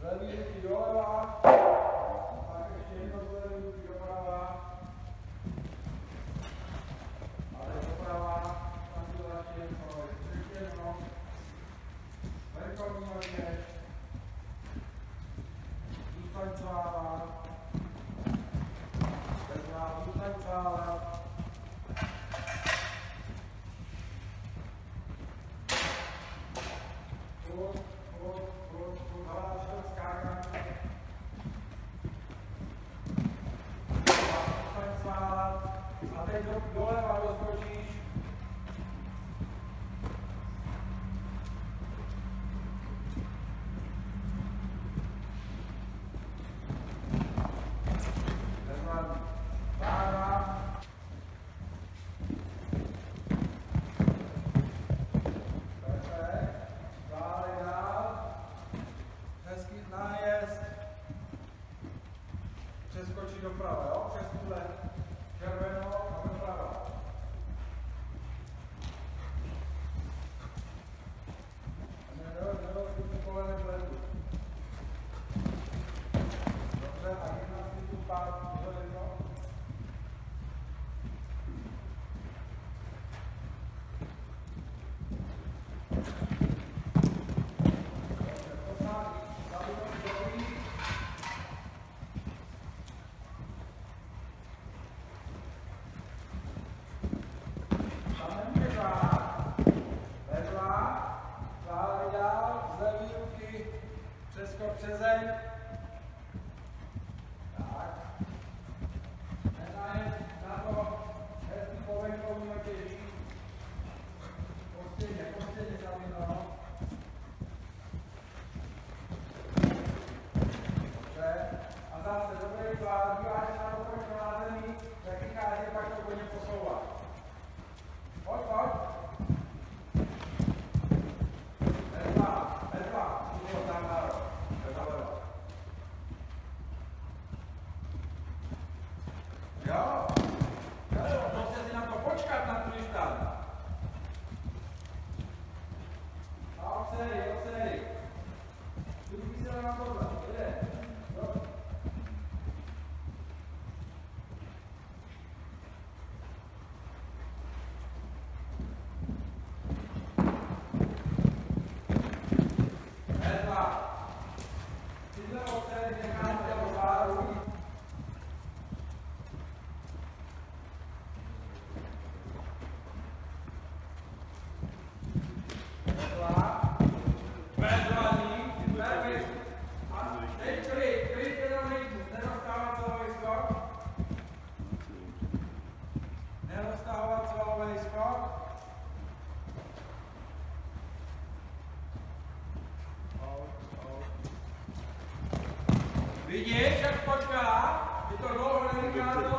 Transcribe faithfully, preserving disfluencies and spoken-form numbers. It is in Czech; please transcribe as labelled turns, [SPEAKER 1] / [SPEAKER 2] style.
[SPEAKER 1] Zlevý ruky doleva. Tak ještě jedno zlevý ruky doprava. A teď doprava. Tam si to ještě jedno. Ještě jedno. Venkovní nože. Zůstaň cválat. Bezná, zůstaň cválat. Půl, půl, půl, půl, haláčil, skákání. Zůstaň cválat. A teď do, doleva doskočíš. Přeskočí doprava, jo? Přes tuhle červenou a doprava. Ne, ne, ne, ne, kolene pletu. Dobře, a jedna si tu spát, to jedno. Přeskok přes zeď. Tak. Nenajet na to hezký povenkovní otěží. Postěně, postěně zamino. Dobře. A zase dobrý plán, díváš na to, proč na zemi, jak vychází, pak to koně posouvat. Pojď, pojď. Bezvá, bezvá. Bylo tam náro. Jo, jo, musíte si na to počkat, na tu lištán. A obsedy, obsedy. Tu ruky se na tohle, jde. Jo. Hedva. Tyhle obsedy necháte do páru. Vidíš, jak počká? Ty to dlouho nevychází.